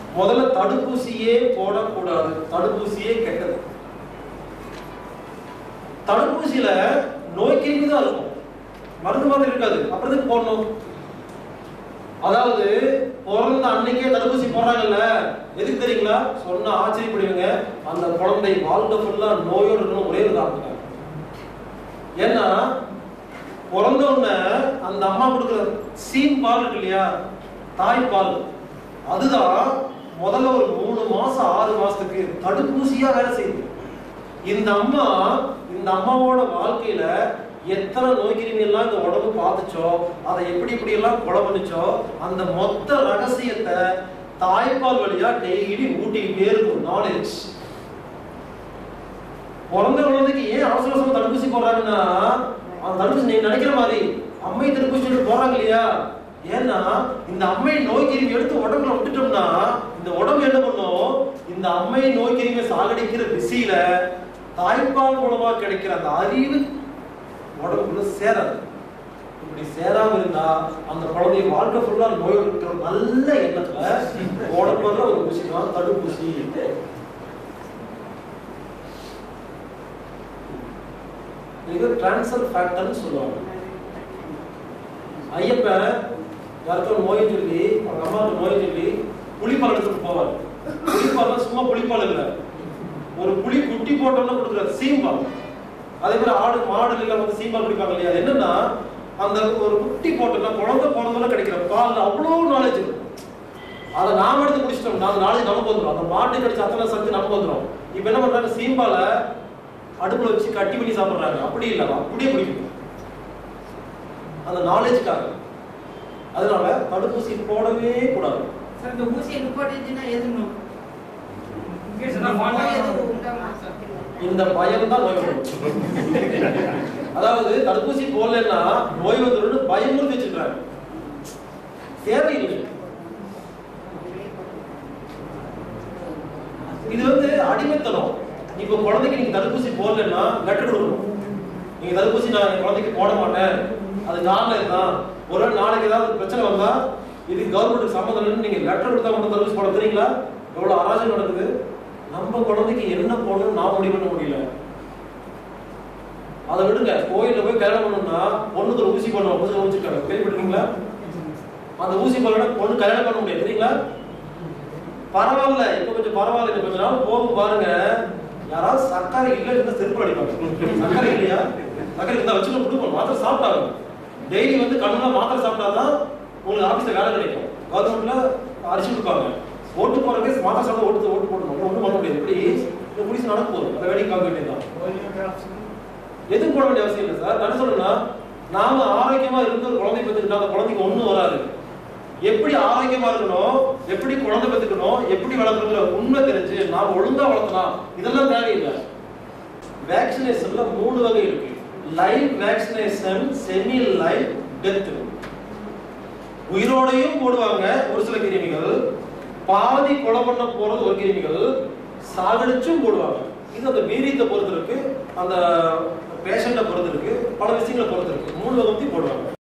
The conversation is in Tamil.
முதல்ல தடுப்பூசியே போடக்கூடாது. தடுப்பூசியே கெட்டது. தடுப்பூசியில நோய் கிருமி தான் இருக்கும், மருந்து மாதிரி இருக்காது. அப்புறம் எதுக்கு போடணும்? அதாவது பிறந்த அன்னைக்கே தடுப்பூசி போடுறாங்கல்ல, எதுக்கு தெரியுங்களா? சொன்னா ஆச்சரியப்படுவீங்க. அந்த குழந்தை வாழ்க்கை ஃபுல்லா நோயோடு இருக்கணும், ஒரே ஒரு காரணத்துக்காக. ஏன்னா பிறந்த உடனே அந்த அம்மா கொடுக்குற சீம் பால் இருக்கு இல்லையா, தாய்ப்பால், அதுதான் முதல்ல ஒரு 3 மாசம் 6 மாசத்துக்கு தடுப்பூசியா வேலை செய்யுது. இந்த அம்மாவோட வாழ்க்கையில எத்தனை நோய் கிருமி எல்லாம் இந்த உடம்பு பார்த்துச்சோ, அதை எப்படி எல்லாம் கொலை பண்ணிச்சோ, அந்த மொத்த ரகசியத்தை தாய்ப்பால் வழியா டெய்லி ஊட்டிக்கிட்டே இருக்கும். நாலேஜ். பிறந்த குழந்தைக்கு ஏன் அவசரமா தடுப்பூசி போடுறாங்கன்னா, அந்த தடுப்பூசி நீங்க நினைக்கிற மாதிரி அம்மை தடுப்பூசி போடுறாங்க இல்லையா, ஏன்னா இந்த அம்மை நோய் கிருமி எடுத்து உடம்புல விட்டுட்டோம்னா இந்த உடம்பு என்ன பண்ணும், இந்த அம்மை நோய் கிருமியை சாகடிக்கிற பிஸியில தாய்ப்பால் மூலமா கிடைக்கிற அந்த அறிவு உடம்புக்குள்ள சேராது. இப்படி சேராம இருந்தா அந்த குழந்தை வாழ்க்கை ஃபுல்லா நோய் இருக்கிற நல்ல எண்ணத்துல போடப்படுற ஒரு ஊசி தான் தடுப்பூசி. இது டிரான்ஸ்ஃபர் ஃபேக்டர்னு சொல்லுவாங்க. ஐயப்பன் யாருக்கும் நோய் சொல்லி, அவங்க அம்மாவுக்கு நோய் சொல்லி புளிப்பால் எடுத்துட்டு போவார். புளிப்பால் சும்மா புளிப்பால் இல்லை, ஒரு புளி குட்டி போட்டோம்னா கொடுக்குற சீம்பால். அதே மாதிரி ஆடு மாடு எல்லாம் வந்து சீம்பால் குடிப்பாங்க இல்லையா. என்னன்னா அந்த ஒரு குட்டி போட்டோம்னா குழந்தை பிறந்தோம்னா கிடைக்கிற பால் அவ்வளோ நாலேஜ் இருக்கும். அதை நாம எடுத்து குடிச்சிட்டோம், அந்த நாலேஜ் நமக்கு வந்துடும். அந்த மாட்டு கடிச்ச அத்தனை சக்தி நமக்கு வந்துடும். இப்ப என்ன பண்றாங்க, சீம்பால அடுப்புல வச்சு கட்டி பண்ணி சாப்பிடுறாங்க. அப்படி இல்லை, அப்படியே குடிக்கணும் அந்த நாலேஜ்க்காக. அதனால தடுப்பூசி போடவே கூடாது. இந்த ஊசியை போட்டுச்சுன்னா எதுவும் இந்த பயம் தான் நோய் வரும். அதாவது தடுப்பூசி போடலன்னா நோய் வந்துடும் பயமுறுத்தி வச்சிருக்காங்க. தேவையில்லை. இது வந்து அடிமைத்தனம். இப்ப குழந்தைக்கு நீங்க தடுப்பூசி போடலன்னா லெட்டர் கொடுக்கணும். நீங்க தடுப்பூசி நான் என் குழந்தைக்கு போட மாட்டேன், அது காரணம் இதுதான், ஒரு நாளைக்கு ஏதாவது பிரச்சனை வந்தா இது கவர்மெண்ட் சம்மந்தம் இல்லைன்னு நீங்க லெட்டர் கொடுத்தா மட்டும் தடுப்பூசி போட தெரியுங்களா? எவ்வளவு அராஜகம் நடக்குது. நம்ம குழந்தைக்கு என்ன போடணும் நான் முடிவு பண்ண முடியல. அதை விடுங்க, கோயில்ல போய் கல்யாணம் பண்ணணும்னா பொண்ணுக்கு ஒரு ஊசி பண்ணுவோம், ஊசி வச்சிருக்காங்க, கேள்விப்பட்டிருக்கீங்களா? அந்த ஊசி போடலன்னா பொண்ணு கல்யாணம் பண்ண முடியாது, தெரியுங்களா? பரவாயில்ல, இப்ப கொஞ்சம் பரவாயில்ல. கொஞ்ச நாள் போகும் பாருங்க, யாராவது சர்க்கரை இல்லைன்னு செருப்பு அடிப்பாங்க. சர்க்கரை இல்லையா, சர்க்கரை இருந்தா வச்சு கொடுக்கணும். மாத்திரை சாப்பிட்டாங்க, டெய்லி வந்து கண்ணுல மாத்திரை சாப்பிட்டாதான் உங்களுக்கு ஆபீஸ்ல வேலை கிடைக்கும். கவர்மெண்ட்ல அரிசி கொடுப்பாங்க. ஓட்டு போறதே மாத்திரை சாப்பிட ஓட்டு போடணும், ஒன்றும் பண்ண முடியாது. இப்படி இந்த குடிசை நடக்க போகுது. அதை வேலைக்கு பார்க்க வேண்டியதுதான். எதுவும் போட வேண்டிய அவசியம் இல்லை சார். நான் சொல்றேன்னா, நாம ஆரோக்கியமா இருந்து ஒரு குழந்தை பெற்றுக்கிட்டா அந்த குழந்தைக்கு ஒண்ணும் வராது. எப்படி ஆரோக்கியமா இருக்கணும், எப்படி குழந்தை பெற்றுக்கணும், எப்படி வளர்க்கணுங்கிற உண்மை தெரிஞ்சு நாம ஒழுங்கா வளர்த்தலாம். இதெல்லாம் தேவையில்லை. வேக்சினேஷன்ல 3 வகை இருக்கு. Live vaccination, semi live, death. உயிரோடையும் போடுவாங்க ஒரு சில கிருமிகள், பாதி கொலை பண்ண போறது ஒரு கிருமிகள், சாகடிச்சும் போடுவாங்க. இது அந்த வீரியத்தை பொறுத்து இருக்கு, அந்த பேஷண்ட்டை பொறுத்து இருக்கு, பல விஷயங்களை பொறுத்து இருக்கு. 3 வகை போடுவாங்க.